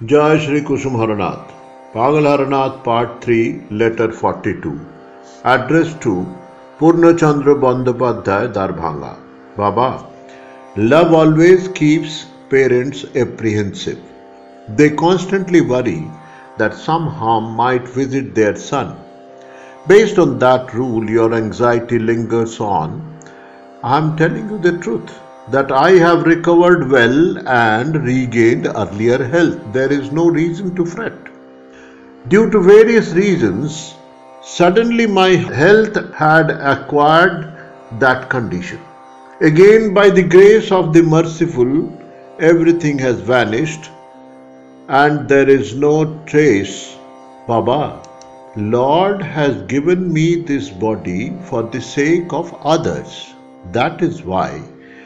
Jai Shri Kusum Haranath. Pagal Haranath Part 3, Letter 42. Addressed to Purnachandra Bandyopadhyay, Darbhanga. Baba, love always keeps parents apprehensive. They constantly worry that some harm might visit their son. Based on that rule, your anxiety lingers on. I am telling you the truth, that I have recovered well and regained earlier health. There is no reason to fret. Due to various reasons, suddenly my health had acquired that condition. Again, by the grace of the merciful, everything has vanished and there is no trace. Baba, Lord has given me this body for the sake of others. That is why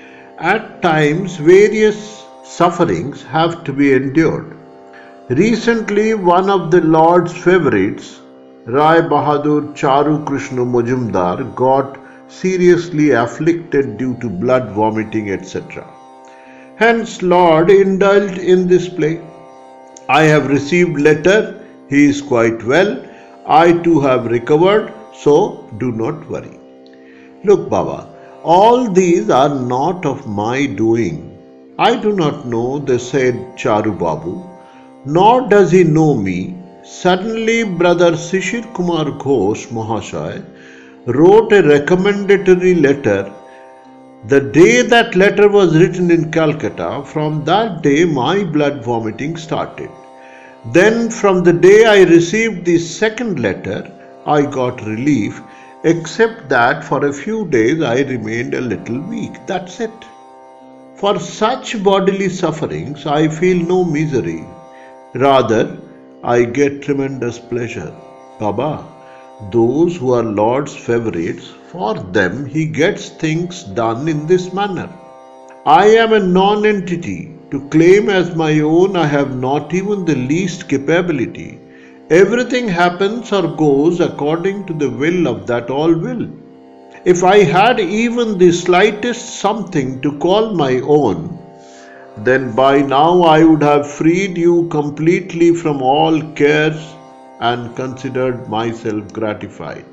at times various sufferings have to be endured. Recently, one of the Lord's favorites, Rai Bahadur Charu Krishna Majumdar, got seriously afflicted due to blood vomiting, etc. Hence, Lord indulged in this play. I have received letter, he is quite well, I too have recovered, so do not worry. Look, Baba, all these are not of my doing. I do not know the said Charu Babu, nor does he know me. Suddenly, Brother Shishir Kumar Ghosh Mahasaya wrote a recommendatory letter. The day that letter was written in Calcutta, from that day my blood vomiting started. Then from the day I received the second letter, I got relief, except that for a few days I remained a little weak. That's it. For such bodily sufferings, I feel no misery. Rather, I get tremendous pleasure. Baba, those who are Lord's favorites, for them he gets things done in this manner. I am a non-entity. To claim as my own, I have not even the least capability. Everything happens or goes according to the will of that all will. If I had even the slightest something to call my own, then by now I would have freed you completely from all cares and considered myself gratified.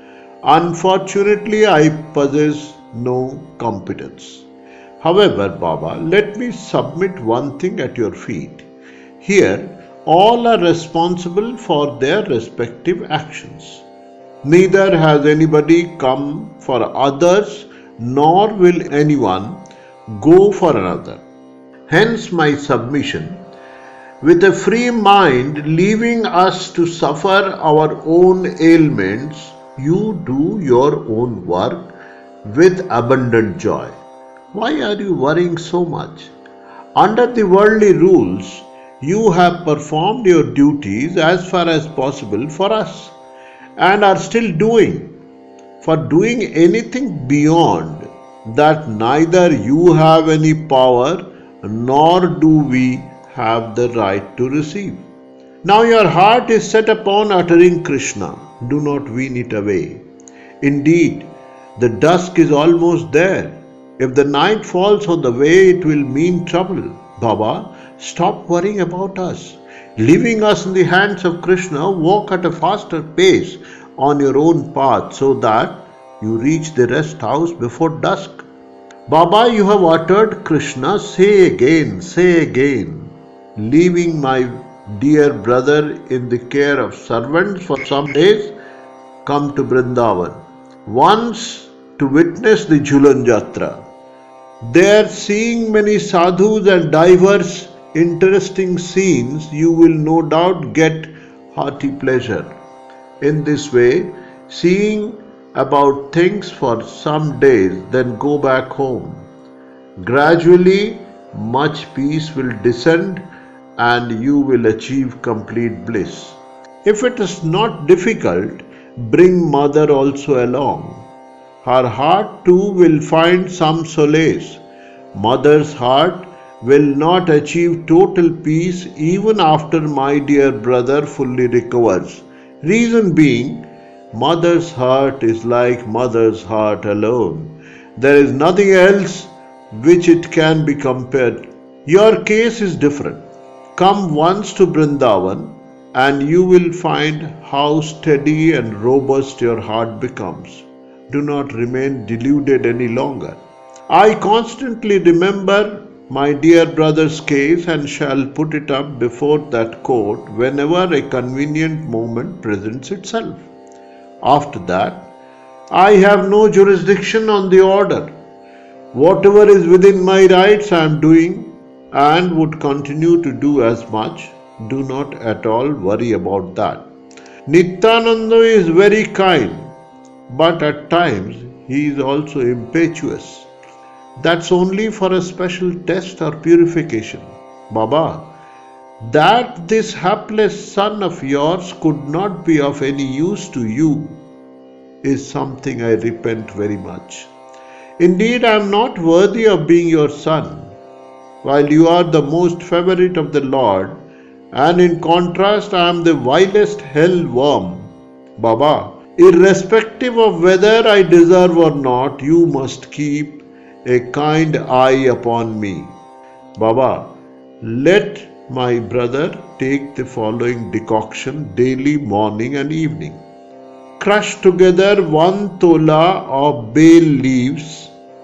Unfortunately, I possess no competence. However, Baba, let me submit one thing at your feet. Here, all are responsible for their respective actions. Neither has anybody come for others, nor will anyone go for another. Hence my submission, with a free mind, leaving us to suffer our own ailments, you do your own work with abundant joy. Why are you worrying so much? Under the worldly rules, you have performed your duties as far as possible for us and are still doing. For doing anything beyond that, neither you have any power nor do we have the right to receive. Now your heart is set upon uttering Krishna. Do not wean it away. Indeed, the dusk is almost there. If the night falls on the way, it will mean trouble. Baba, stop worrying about us. Leaving us in the hands of Krishna, walk at a faster pace on your own path so that you reach the rest house before dusk. Baba, you have uttered Krishna, say again. Leaving my dear brother in the care of servants for some days, come to Vrindavan. Once to witness the Jhulan Jatra. There, seeing many sadhus and diverse interesting scenes, you will no doubt get hearty pleasure. In this way, seeing about things for some days, then go back home. Gradually, much peace will descend and you will achieve complete bliss. If it is not difficult, bring mother also along. Her heart too will find some solace. Mother's heart will not achieve total peace even after my dear brother fully recovers. Reason being, mother's heart is like mother's heart alone. There is nothing else which it can be compared. Your case is different. Come once to Vrindavan, and you will find how steady and robust your heart becomes. Do not remain deluded any longer. I constantly remember my dear brother's case and shall put it up before that court whenever a convenient moment presents itself. After that, I have no jurisdiction on the order. Whatever is within my rights I am doing and would continue to do as much. Do not at all worry about that. Nityananda is very kind, but at times he is also impetuous. That's only for a special test or purification. Baba, that this hapless son of yours could not be of any use to you is something I repent very much. Indeed, I am not worthy of being your son, while you are the most favorite of the Lord, and in contrast I am the vilest hell worm. Baba, irrespective of whether I deserve or not, you must keep a kind eye upon me. Baba, let my brother take the following decoction daily, morning and evening. Crush together 1 tola of bay leaves,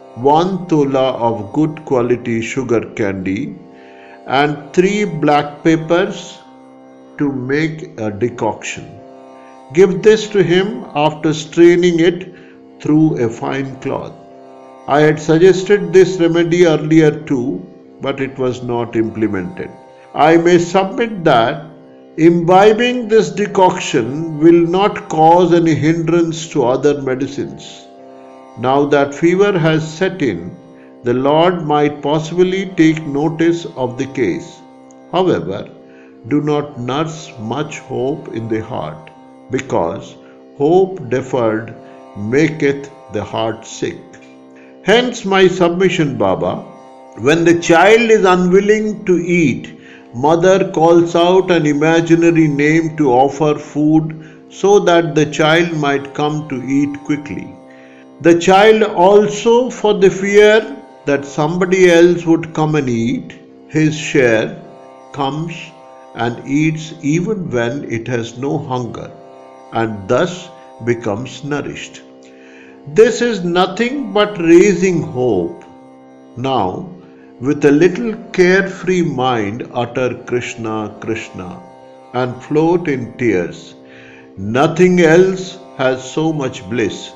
1 tola of good quality sugar candy, and 3 black peppers to make a decoction. Give this to him after straining it through a fine cloth. I had suggested this remedy earlier too, but it was not implemented. I may submit that imbibing this decoction will not cause any hindrance to other medicines. Now that fever has set in, the Lord might possibly take notice of the case. However, do not nurse much hope in the heart, because hope deferred maketh the heart sick. Hence my submission, Baba. When the child is unwilling to eat, mother calls out an imaginary name to offer food so that the child might come to eat quickly. The child also, for the fear that somebody else would come and eat his share, comes and eats even when it has no hunger, and thus becomes nourished. This is nothing but raising hope. Now, with a little carefree mind, utter Krishna, Krishna, and float in tears. Nothing else has so much bliss.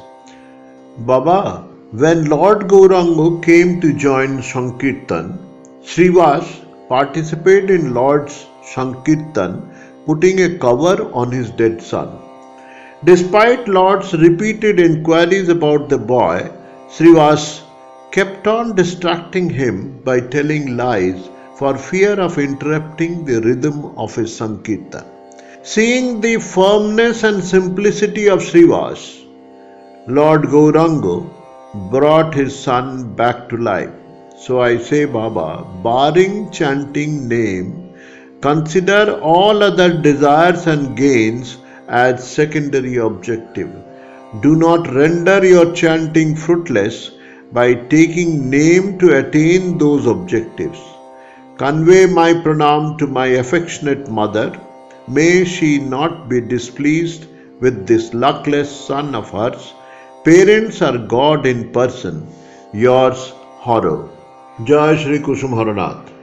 Baba, when Lord Gauranga came to join Sankirtan, Srivas participated in Lord's Sankirtan, putting a cover on his dead son. Despite Lord's repeated inquiries about the boy, Srivas kept on distracting him by telling lies for fear of interrupting the rhythm of his Sankirtan. Seeing the firmness and simplicity of Srivas, Lord Gauranga brought his son back to life. So I say, Baba, barring chanting name, consider all other desires and gains as secondary objective. Do not render your chanting fruitless by taking name to attain those objectives. Convey my pranam to my affectionate mother. May she not be displeased with this luckless son of hers. Parents are God in person. Yours, Horror. Jai Shri Kusum Haranath.